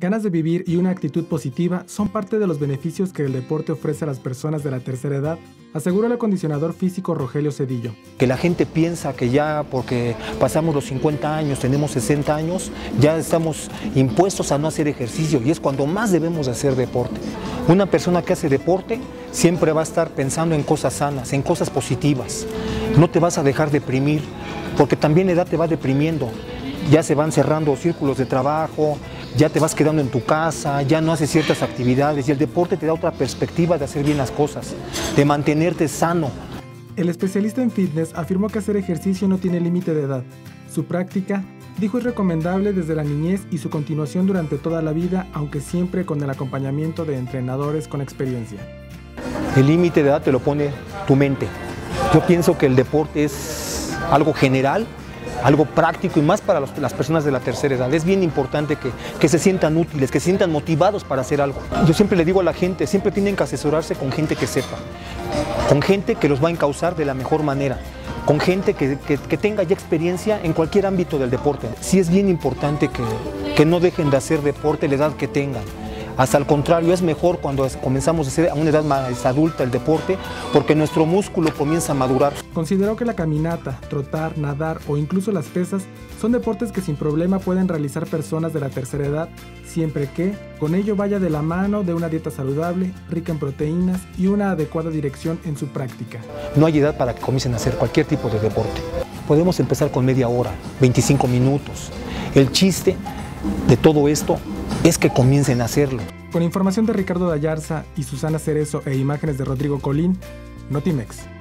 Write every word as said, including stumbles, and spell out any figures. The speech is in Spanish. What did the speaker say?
Ganas de vivir y una actitud positiva son parte de los beneficios que el deporte ofrece a las personas de la tercera edad, aseguró el acondicionador físico Rogelio Cedillo. Que la gente piensa que ya porque pasamos los cincuenta años, tenemos sesenta años, ya estamos impuestos a no hacer ejercicio, y es cuando más debemos de hacer deporte. Una persona que hace deporte siempre va a estar pensando en cosas sanas, en cosas positivas. No te vas a dejar deprimir, porque también la edad te va deprimiendo. Ya se van cerrando círculos de trabajo, ya te vas quedando en tu casa, ya no haces ciertas actividades, y el deporte te da otra perspectiva de hacer bien las cosas, de mantenerte sano. El especialista en fitness afirmó que hacer ejercicio no tiene límite de edad. Su práctica, dijo, es recomendable desde la niñez y su continuación durante toda la vida, aunque siempre con el acompañamiento de entrenadores con experiencia. El límite de edad te lo pone tu mente. Yo pienso que el deporte es algo general, algo práctico, y más para los, las personas de la tercera edad. Es bien importante que, que se sientan útiles, que se sientan motivados para hacer algo. Yo siempre le digo a la gente, siempre tienen que asesorarse con gente que sepa, con gente que los va a encauzar de la mejor manera, con gente que, que, que tenga ya experiencia en cualquier ámbito del deporte. Sí es bien importante que, que no dejen de hacer deporte la edad que tengan. Hasta al contrario, es mejor cuando comenzamos a hacer a una edad más adulta el deporte, porque nuestro músculo comienza a madurar. Consideró que la caminata, trotar, nadar o incluso las pesas son deportes que sin problema pueden realizar personas de la tercera edad, siempre que con ello vaya de la mano de una dieta saludable, rica en proteínas y una adecuada dirección en su práctica. No hay edad para que comiencen a hacer cualquier tipo de deporte. Podemos empezar con media hora, veinticinco minutos. El chiste de todo esto es que comiencen a hacerlo. Con información de Ricardo Dayarza y Susana Cerezo e imágenes de Rodrigo Colín, Notimex.